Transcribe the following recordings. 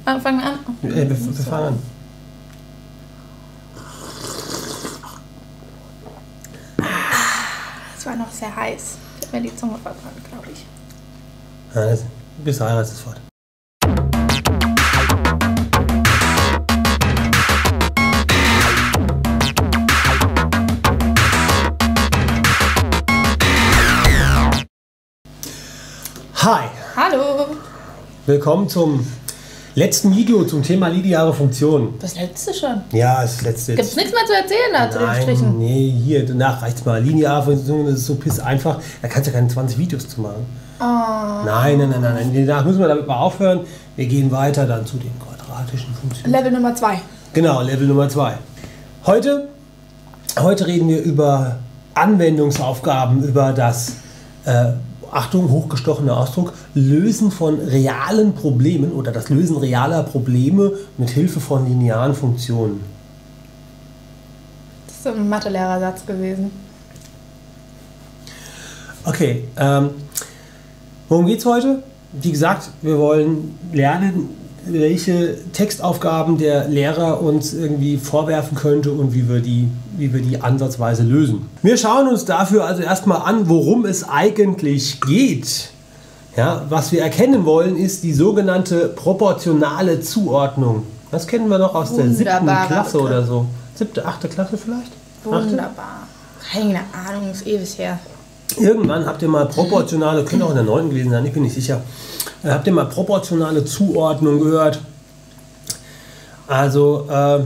Fangen wir an? Wir fangen an. Es war noch sehr heiß. Ich habe mir die Zunge verbrannt, glaube ich. Ja, das bist du Heiratsfort. Hi! Hallo! Willkommen zum letzten Video zum Thema lineare Funktionen. Das letzte schon. Ja, das letzte. Gibt's nichts mehr zu erzählen da zu den Nein, Strichen? nee, hier, danach reicht's mal. Lineare Funktionen, das ist so piss einfach. Da kannst du ja keine 20 Videos zu machen. Oh. Nein. Danach müssen wir damit mal aufhören. Wir gehen weiter dann zu den quadratischen Funktionen. Level Nummer 2. Genau, Level Nummer 2. Heute reden wir über Anwendungsaufgaben, über das, Achtung, hochgestochener Ausdruck, Lösen von realen Problemen oder das Lösen realer Probleme mit Hilfe von linearen Funktionen. Das ist so ein Mathelehrersatz gewesen. Okay, worum geht's heute? Wie gesagt, wir wollen lernen, welche Textaufgaben der Lehrer uns irgendwie vorwerfen könnte und wie wir die ansatzweise lösen. Wir schauen uns dafür also erstmal an, worum es eigentlich geht. Ja, was wir erkennen wollen, ist die sogenannte proportionale Zuordnung. Das kennen wir noch aus der 7. Klasse oder so. 7., 8. Klasse vielleicht? Wunderbar. Keine Ahnung, ist ewig her. Irgendwann habt ihr mal proportionale, könnte auch in der 9. gewesen sein, ich bin nicht sicher. Habt ihr mal proportionale Zuordnung gehört? Also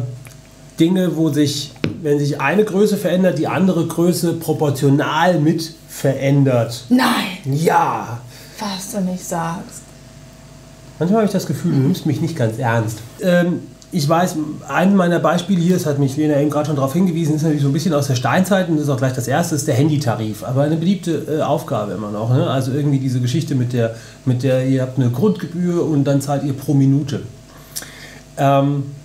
Dinge, wo sich, wenn sich eine Größe verändert, die andere Größe proportional mit verändert. Nein! Ja! Was du nicht sagst. Manchmal habe ich das Gefühl, du nimmst mich nicht ganz ernst. Ich weiß, ein meiner Beispiele hier, das hat mich Lena eben gerade schon darauf hingewiesen, ist natürlich so ein bisschen aus der Steinzeit und das ist auch gleich das erste, ist der Handytarif. Aber eine beliebte Aufgabe immer noch. Ne? Also irgendwie diese Geschichte mit der, ihr habt eine Grundgebühr und dann zahlt ihr pro Minute. Das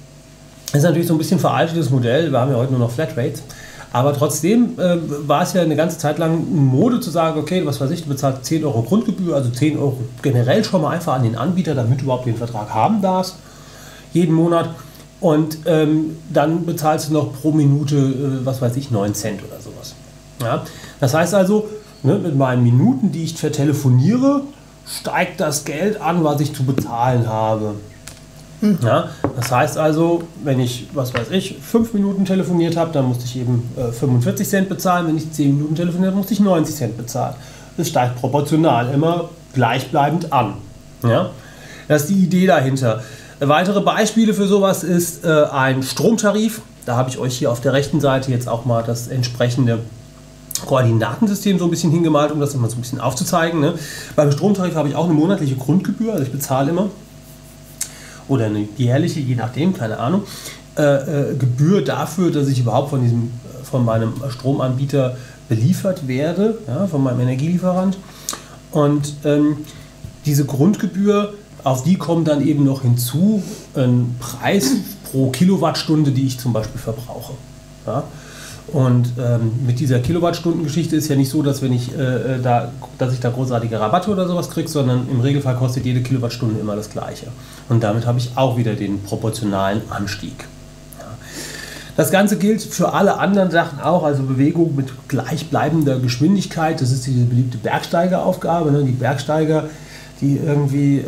ist natürlich so ein bisschen veraltetes Modell, wir haben ja heute nur noch Flatrates. Aber trotzdem war es ja eine ganze Zeit lang Mode zu sagen, okay, was weiß ich, du bezahlst 10 Euro Grundgebühr, also 10 Euro generell schon mal einfach an den Anbieter, damit du überhaupt den Vertrag haben darfst. Jeden Monat und dann bezahlst du noch pro Minute, was weiß ich, 9 Cent oder sowas. Ja? Das heißt also, ne, mit meinen Minuten, die ich vertelefoniere, steigt das Geld an, was ich zu bezahlen habe. Ja? Das heißt also, wenn ich, was weiß ich, 5 Minuten telefoniert habe, dann musste ich eben 45 Cent bezahlen, wenn ich 10 Minuten telefoniert habe, musste ich 90 Cent bezahlen. Das steigt proportional, immer gleichbleibend an. Ja? Das ist die Idee dahinter. Weitere Beispiele für sowas ist ein Stromtarif. Da habe ich euch hier auf der rechten Seite jetzt auch mal das entsprechende Koordinatensystem so ein bisschen hingemalt, um das immer so ein bisschen aufzuzeigen. Ne? Beim Stromtarif habe ich auch eine monatliche Grundgebühr, also ich bezahle immer, oder eine jährliche, je nachdem, keine Ahnung, Gebühr dafür, dass ich überhaupt von meinem Stromanbieter beliefert werde, ja, von meinem Energielieferant. Und diese Grundgebühr, auf die kommt dann eben noch hinzu ein Preis pro Kilowattstunde, die ich zum Beispiel verbrauche. Ja? Und mit dieser Kilowattstundengeschichte ist ja nicht so, dass wenn ich dass ich da großartige Rabatte oder sowas kriege, sondern im Regelfall kostet jede Kilowattstunde immer das Gleiche. Und damit habe ich auch wieder den proportionalen Anstieg. Ja? Das Ganze gilt für alle anderen Sachen auch, also Bewegung mit gleichbleibender Geschwindigkeit. Das ist diese beliebte Bergsteigeraufgabe. Ne? Die Bergsteiger, die irgendwie,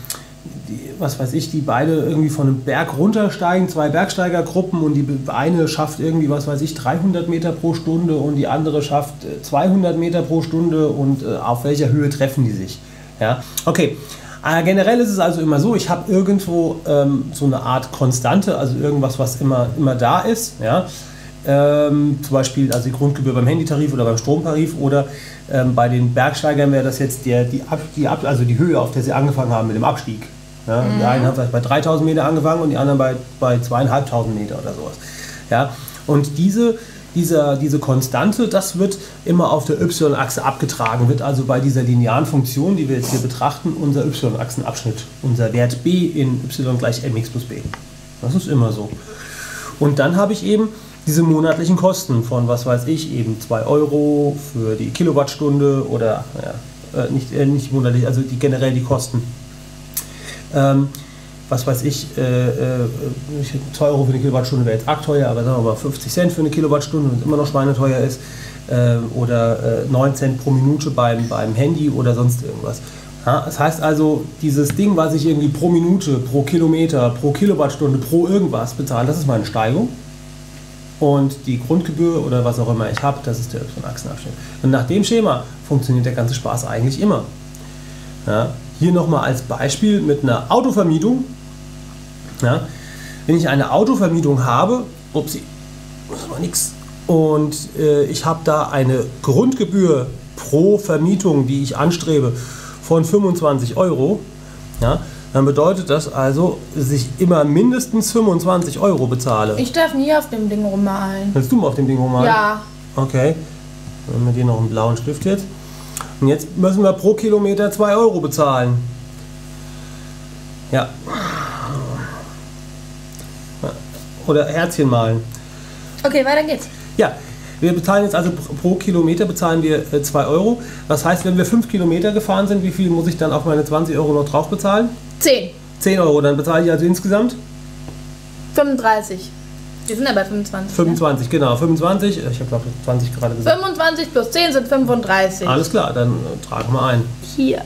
was weiß ich, die beide irgendwie von einem Berg runtersteigen, 2 Bergsteigergruppen und die eine schafft irgendwie, was weiß ich, 300 Meter pro Stunde und die andere schafft 200 Meter pro Stunde und auf welcher Höhe treffen die sich? Ja? Okay, generell ist es also immer so, ich habe irgendwo so eine Art Konstante, also irgendwas, was immer da ist, ja? Zum Beispiel also die Grundgebühr beim Handytarif oder beim Stromtarif oder bei den Bergsteigern wäre das jetzt also die Höhe, auf der sie angefangen haben mit dem Abstieg. Ja, die einen haben vielleicht bei 3000 Meter angefangen und die anderen bei 2500 Meter oder sowas. Ja, und diese Konstante, das wird immer auf der y-Achse abgetragen, wird also bei dieser linearen Funktion, die wir jetzt hier betrachten, unser y-Achsenabschnitt, unser Wert b in y gleich mx plus b. Das ist immer so. Und dann habe ich eben diese monatlichen Kosten von, was weiß ich, eben 2 Euro für die Kilowattstunde oder nicht monatlich, also generell die Kosten. was weiß ich, 2 Euro für eine Kilowattstunde wäre jetzt arg teuer, aber sagen wir mal 50 Cent für eine Kilowattstunde, wenn es immer noch schweineteuer ist, oder 9 Cent pro Minute beim Handy oder sonst irgendwas. Ja, das heißt also, dieses Ding, was ich irgendwie pro Minute, pro Kilometer, pro Kilowattstunde, pro irgendwas bezahle, das ist meine Steigung. Und die Grundgebühr oder was auch immer ich habe, das ist der Y-Achsenabschnitt. Und nach dem Schema funktioniert der ganze Spaß eigentlich immer. Ja, hier nochmal als Beispiel mit einer Autovermietung. Ja, wenn ich eine Autovermietung habe, upsie, das war nix, und ich habe da eine Grundgebühr pro Vermietung, die ich anstrebe, von 25 Euro, ja, dann bedeutet das also, dass ich immer mindestens 25 Euro bezahle. Ich darf nie auf dem Ding rummalen. Willst du mal auf dem Ding rummalen? Ja. Okay. Dann haben wir dir noch einen blauen Stift jetzt. Und jetzt müssen wir pro Kilometer 2 Euro bezahlen. Ja. Oder Herzchen malen. Okay, weiter geht's. Ja, wir bezahlen jetzt also pro Kilometer bezahlen wir 2 Euro. Das heißt, wenn wir 5 Kilometer gefahren sind, wie viel muss ich dann auf meine 20 Euro noch drauf bezahlen? 10. 10 Euro, dann bezahle ich also insgesamt? 35. Wir sind ja bei 25. 25, ne? genau. 25, ich habe glaube 20 gerade gesagt. 25 plus 10 sind 35. Alles klar, dann tragen wir ein. Hier.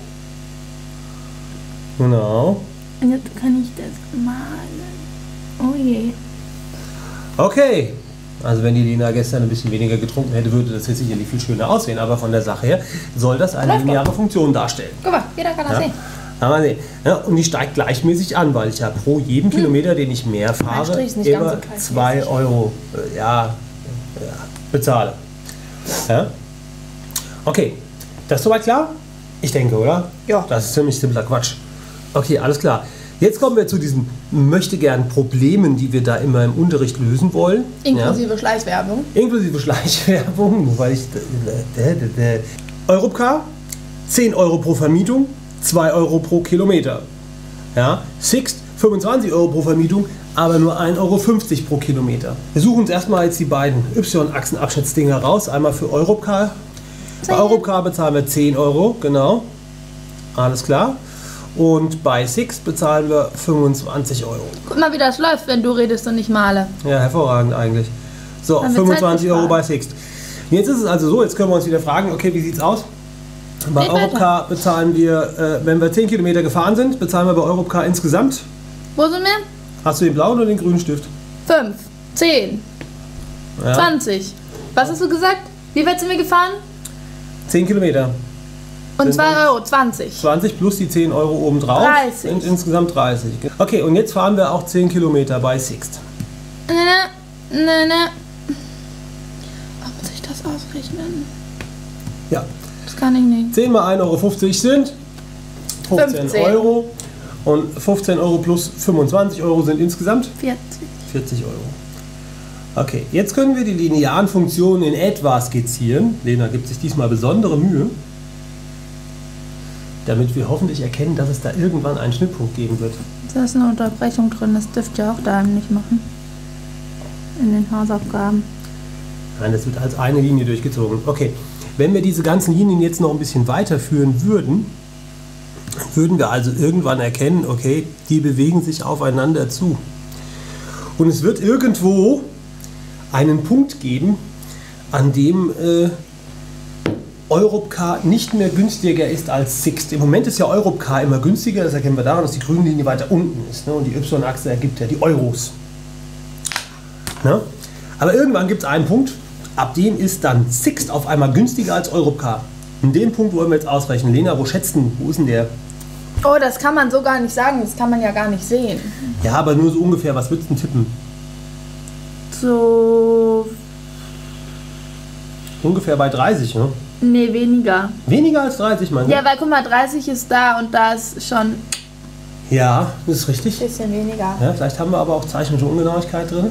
Genau. Und jetzt kann ich das malen. Oh je. Okay. Also wenn die Lena gestern ein bisschen weniger getrunken hätte, würde das jetzt sicherlich viel schöner aussehen. Aber von der Sache her soll das eine lineare Funktion darstellen. Guck mal, jeder kann das sehen. Ja, und die steigt gleichmäßig an, weil ich ja pro jeden Kilometer, den ich mehr fahre, Strich ist nicht immer ganz so 2 Euro bezahle. Ja? Okay, das ist soweit klar? Ich denke, oder? Ja. Das ist ziemlich simpler Quatsch. Okay, alles klar. Jetzt kommen wir zu diesen möchtegern Problemen, die wir da immer im Unterricht lösen wollen. Inklusive Schleichwerbung. Inklusive Schleichwerbung, nur weil ich... Europcar, 10 Euro pro Vermietung, 2 Euro pro Kilometer. Ja, Sixt, 25 Euro pro Vermietung, aber nur 1,50 Euro pro Kilometer. Wir suchen uns erstmal jetzt die beiden Y-Achsenabschnittsdinger raus. Einmal für Europcar. Bei Europcar bezahlen wir 10 Euro, genau. Alles klar. Und bei Sixt bezahlen wir 25 Euro. Guck mal, wie das läuft, wenn du redest und ich male. Ja, hervorragend eigentlich. So, 25 Euro bei Sixt. Jetzt ist es also so, jetzt können wir uns wieder fragen, okay, wie sieht's aus? Bei Europcar bezahlen wir, wenn wir 10 Kilometer gefahren sind, bezahlen wir bei Europcar insgesamt. Wo sind wir? Hast du den blauen oder den grünen Stift? 5, 10, Ja. 20. Was hast du gesagt? Wie weit sind wir gefahren? 10 Kilometer. Und Sind 2 Euro, 20. 20 plus die 10 Euro obendrauf 30. sind insgesamt 30. Okay, und jetzt fahren wir auch 10 Kilometer bei Sixt. Ne. Oh, muss ich das ausrechnen? Ja, Das kann ich nicht. 10 mal 1,50 Euro sind 15 15. Euro. Und 15 Euro plus 25 Euro sind insgesamt 40. 40 Euro. Okay, jetzt können wir die linearen Funktionen in etwa skizzieren. Lena gibt sich diesmal besondere Mühe, damit wir hoffentlich erkennen, dass es da irgendwann einen Schnittpunkt geben wird. Da ist eine Unterbrechung drin, das dürft ihr auch da nicht machen. In den Hausaufgaben. Nein, das wird als eine Linie durchgezogen. Okay, wenn wir diese ganzen Linien jetzt noch ein bisschen weiterführen würden, würden wir also irgendwann erkennen, okay, die bewegen sich aufeinander zu. Und es wird irgendwo einen Punkt geben, an dem Europcar nicht mehr günstiger ist als Sixt. Im Moment ist ja Europcar immer günstiger, das erkennen wir daran, dass die grüne Linie weiter unten ist. Ne? Und die Y-Achse ergibt ja die Euros. Ne? Aber irgendwann gibt es einen Punkt, ab dem ist dann Sixt auf einmal günstiger als Europcar. In dem Punkt wollen wir jetzt ausrechnen. Lena, wo schätzt denn, wo ist denn der? Oh, das kann man so gar nicht sagen, das kann man ja gar nicht sehen. Ja, aber nur so ungefähr, was würdest du denn tippen? So. Ungefähr bei 30, ne? Nee, weniger. Weniger als 30, mein Ja, weil guck mal, 30 ist da und da ist schon Ja, das ist richtig. ein bisschen weniger. Ja, vielleicht haben wir aber auch zeichnete Ungenauigkeit drin.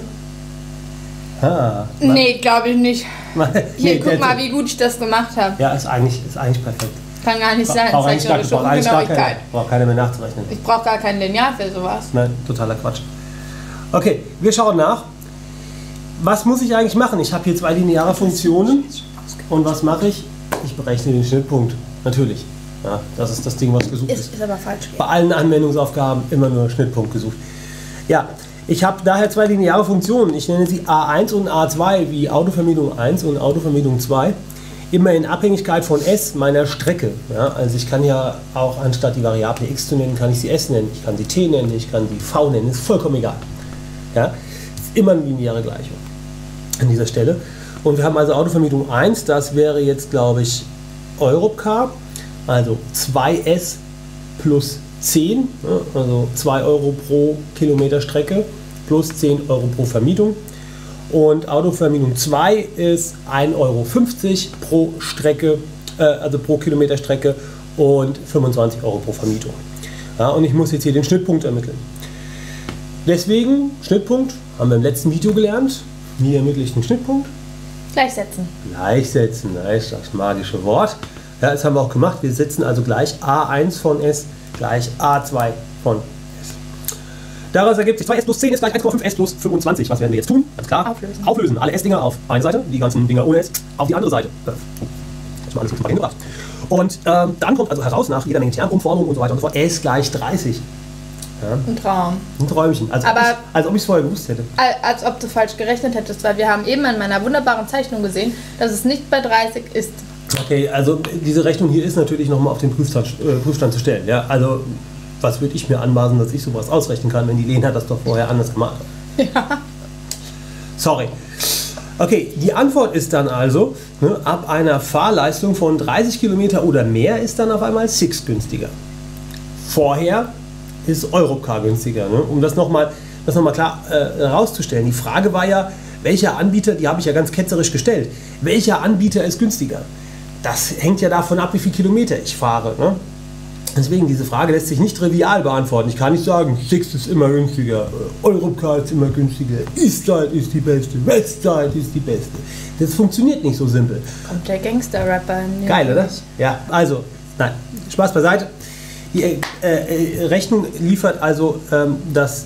Nee, glaube ich nicht. Hier, guck mal, wie. wie gut ich das gemacht habe. Ja, ist eigentlich perfekt. Kann gar nicht sein, Braucht eigentlich zeichnerische Ungenauigkeit. braucht keiner mehr nachzurechnen. Ich brauche gar kein Lineal für sowas. Nein, totaler Quatsch. Okay, wir schauen nach. Was muss ich eigentlich machen? Ich habe hier 2 lineare Funktionen. Und was mache ich? Ich berechne den Schnittpunkt. Natürlich. Ja, das ist das Ding, was gesucht ist. Ist aber falsch. Bei allen Anwendungsaufgaben immer nur Schnittpunkt gesucht. Ja, ich habe daher zwei lineare Funktionen. Ich nenne sie A1 und A2, wie Autovermietung 1 und Autovermietung 2. Immer in Abhängigkeit von S, meiner Strecke. Ja, also ich kann ja auch, anstatt die Variable x zu nennen, kann ich sie S nennen. Ich kann sie T nennen, ich kann sie V nennen. Ist vollkommen egal. Ja, ist immer eine lineare Gleichung an dieser Stelle. Und wir haben also Autovermietung 1, das wäre jetzt, glaube ich, Europcar, also 2S plus 10, also 2 Euro pro Kilometer Strecke plus 10 Euro pro Vermietung. Und Autovermietung 2 ist 1,50 Euro pro Strecke, also pro Kilometer Strecke und 25 Euro pro Vermietung. Ja, und ich muss jetzt hier den Schnittpunkt ermitteln. Deswegen, Schnittpunkt, haben wir im letzten Video gelernt. Wie ermittle ich den Schnittpunkt? Gleichsetzen. Gleichsetzen, da ist das magische Wort. Ja, das haben wir auch gemacht. Wir setzen also gleich A1 von S gleich A2 von S. Daraus ergibt sich 2S plus 10 ist gleich 1,5S plus 25. Was werden wir jetzt tun? Ganz klar. Auflösen. Alle S-Dinger auf eine Seite, die ganzen Dinger ohne S auf die andere Seite. Das ist mal alles gut hingebracht. Und dann kommt also heraus, nach jeder Menge Termumformung und so weiter und so fort, S gleich 30. Ja. Ein Traum. Ein Träumchen. Als ob ich es vorher gewusst hätte. Als ob du falsch gerechnet hättest, weil wir haben eben in meiner wunderbaren Zeichnung gesehen, dass es nicht bei 30 ist. Okay, also diese Rechnung hier ist natürlich nochmal auf den Prüfstand zu stellen. Ja? Also was würde ich mir anmaßen, dass ich sowas ausrechnen kann, wenn die Lena das doch vorher anders gemacht hat? Ja. Sorry. Okay, die Antwort ist dann also, ne, ab einer Fahrleistung von 30 Kilometer oder mehr ist dann auf einmal Sixt günstiger. Vorher ist Europcar günstiger, ne? Um das nochmal klar herauszustellen. Die Frage war ja, welcher Anbieter, die habe ich ja ganz ketzerisch gestellt, welcher Anbieter ist günstiger? Das hängt ja davon ab, wie viele Kilometer ich fahre. Ne? Deswegen, diese Frage lässt sich nicht trivial beantworten. Ich kann nicht sagen, Sixt ist immer günstiger, Europcar ist immer günstiger, Eastside ist die beste, Westside ist die beste. Das funktioniert nicht so simpel. Kommt der Gangster-Rapper in mir. Geil, oder? Ja, also, nein, Spaß beiseite. Die Rechnung liefert also, dass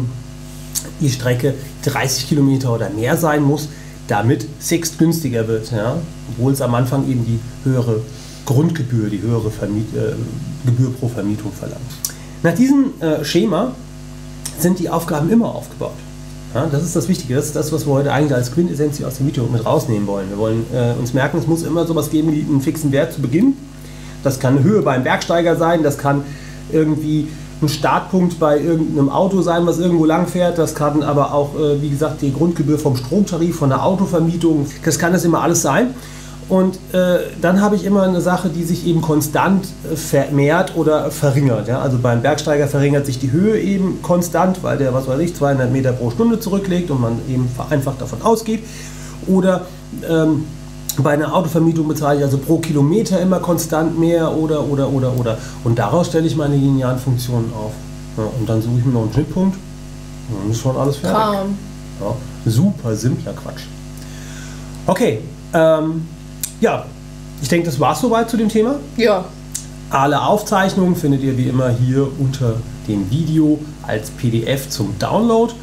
die Strecke 30 Kilometer oder mehr sein muss, damit Sixt günstiger wird. Ja? Obwohl es am Anfang eben die höhere Grundgebühr, die höhere Gebühr pro Vermietung verlangt. Nach diesem Schema sind die Aufgaben immer aufgebaut. Ja, das ist das Wichtige, das ist das, was wir heute eigentlich als Quintessenz aus dem Video mit rausnehmen wollen. Wir wollen uns merken, es muss immer sowas geben wie einen fixen Wert zu Beginn. Das kann Höhe beim Bergsteiger sein, das kann irgendwie ein Startpunkt bei irgendeinem Auto sein, was irgendwo lang fährt. Das kann aber auch, wie gesagt, die Grundgebühr vom Stromtarif, von der Autovermietung. Das kann das immer alles sein. Und dann habe ich immer eine Sache, die sich eben konstant vermehrt oder verringert. Ja? Also beim Bergsteiger verringert sich die Höhe eben konstant, weil der, 200 Meter pro Stunde zurücklegt und man eben vereinfacht davon ausgeht. Oder bei einer Autovermietung bezahle ich also pro Kilometer immer konstant mehr oder. Und daraus stelle ich meine linearen Funktionen auf. Ja, und dann suche ich mir noch einen Schnittpunkt und dann ist schon alles fertig. Ja, super simpler Quatsch. Okay, ja, ich denke, das war es soweit zu dem Thema. Ja. Alle Aufzeichnungen findet ihr wie immer hier unter dem Video als PDF zum Download.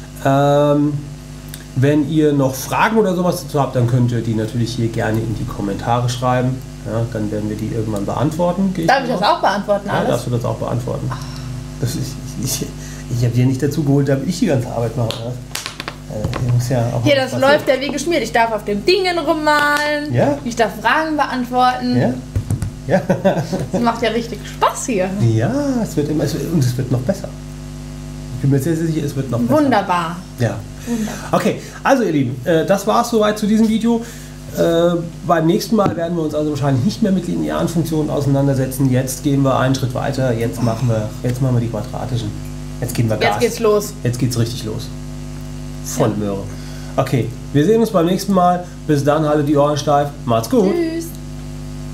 Wenn ihr noch Fragen oder sowas dazu habt, dann könnt ihr die natürlich hier gerne in die Kommentare schreiben. Ja, dann werden wir die irgendwann beantworten. Darf ich das auch beantworten? Ja, darfst du das auch beantworten. Das ist, ich habe dir nicht dazu geholt, damit ich die ganze Arbeit mache. Hier, das läuft ja wie geschmiert. Ich darf auf den Dingen rummalen. Ja? Ich darf Fragen beantworten. Ja? Ja. Das macht ja richtig Spaß hier. Ja, es wird noch besser. Ich bin mir sehr sicher, es wird noch besser. Wunderbar. Ja. Wunderbar. Okay, also ihr Lieben, das war es soweit zu diesem Video. Beim nächsten Mal werden wir uns also wahrscheinlich nicht mehr mit linearen Funktionen auseinandersetzen. Jetzt gehen wir einen Schritt weiter. Jetzt machen wir die quadratischen. Jetzt geben wir Gas. Jetzt geht's los. Jetzt geht's richtig los. Voll Möhre. Okay, wir sehen uns beim nächsten Mal. Bis dann, haltet die Ohren steif. Macht's gut. Tschüss.